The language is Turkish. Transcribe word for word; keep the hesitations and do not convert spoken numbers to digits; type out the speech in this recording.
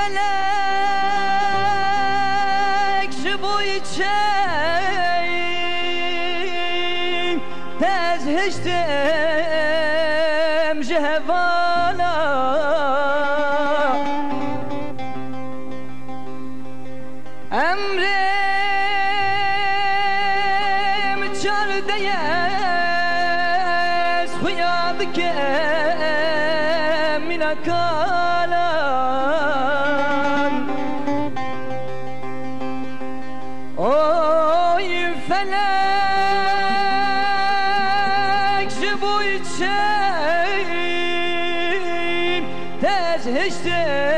felek bu içeyim tez heştem jehvala emrim çar deyez huyad ke minakalan oy felek bu içeyim tez heştem